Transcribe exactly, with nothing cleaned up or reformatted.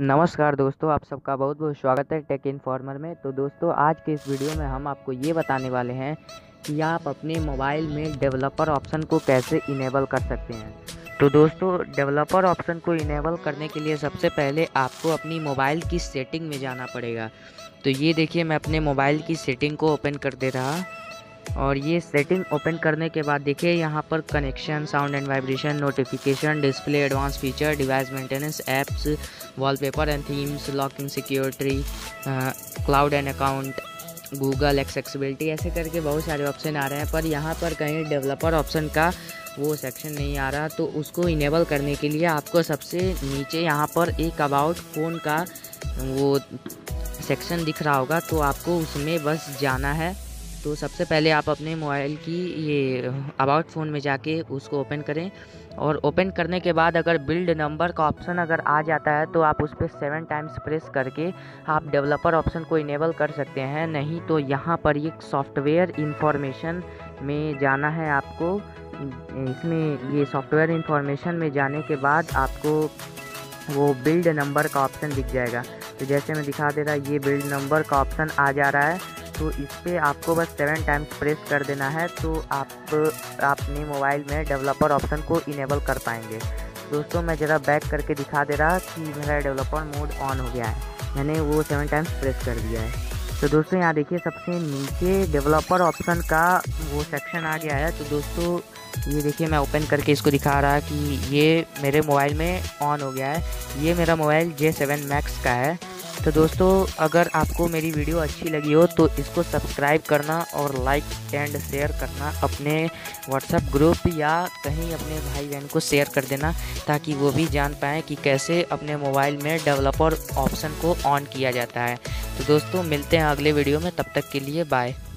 नमस्कार दोस्तों, आप सबका बहुत बहुत स्वागत है टेक इन्फॉर्मर में। तो दोस्तों, आज के इस वीडियो में हम आपको ये बताने वाले हैं कि आप अपने मोबाइल में डेवलपर ऑप्शन को कैसे इनेबल कर सकते हैं। तो दोस्तों, डेवलपर ऑप्शन को इनेबल करने के लिए सबसे पहले आपको अपनी मोबाइल की सेटिंग में जाना पड़ेगा। तो ये देखिए, मैं अपने मोबाइल की सेटिंग को ओपन कर दे रहा, और ये सेटिंग ओपन करने के बाद देखिए यहाँ पर connection, sound and vibration, notification, display, advance feature, device maintenance, apps, wallpaper and themes, locking, security, cloud and account, Google accessibility, ऐसे करके बहुत सारे ऑप्शन आ रहे हैं। पर यहाँ पर कहीं डेवलपर ऑप्शन का वो सेक्शन नहीं आ रहा। तो उसको इनेबल करने के लिए आपको सबसे नीचे यहाँ पर एक अबाउट फ़ोन का वो सेक्शन दिख रहा होगा, तो आपको उसमें बस जाना है। तो सबसे पहले आप अपने मोबाइल की ये अबाउट फ़ोन में जाके उसको ओपन करें, और ओपन करने के बाद अगर बिल्ड नंबर का ऑप्शन अगर आ जाता है तो आप उस पर सेवन टाइम्स प्रेस करके आप डेवलपर ऑप्शन को इनेबल कर सकते हैं। नहीं तो यहाँ पर ये सॉफ्टवेयर इंफॉर्मेशन में जाना है आपको। इसमें ये सॉफ्टवेयर इंफॉर्मेशन में जाने के बाद आपको वो बिल्ड नंबर का ऑप्शन दिख जाएगा। तो जैसे मैं दिखा दे रहा, ये बिल्ड नंबर का ऑप्शन आ जा रहा है। तो इस पर आपको बस सेवन टाइम्स प्रेस कर देना है, तो आप अपने मोबाइल में डेवलपर ऑप्शन को इनेबल कर पाएंगे। दोस्तों, मैं ज़रा बैक करके दिखा दे रहा कि मेरा डेवलपर मोड ऑन हो गया है, मैंने वो सेवन टाइम्स प्रेस कर दिया है। तो दोस्तों, यहाँ देखिए सबसे नीचे डेवलपर ऑप्शन का वो सेक्शन आ गया है। तो दोस्तों, ये देखिए मैं ओपन करके इसको दिखा रहा कि ये मेरे मोबाइल में ऑन हो गया है। ये मेरा मोबाइल जे सेवन मैक्स का है। तो दोस्तों, अगर आपको मेरी वीडियो अच्छी लगी हो तो इसको सब्सक्राइब करना और लाइक एंड शेयर करना, अपने व्हाट्सएप ग्रुप या कहीं अपने भाई बहन को शेयर कर देना, ताकि वो भी जान पाएँ कि कैसे अपने मोबाइल में डेवलपर ऑप्शन को ऑन किया जाता है। तो दोस्तों, मिलते हैं अगले वीडियो में, तब तक के लिए बाय।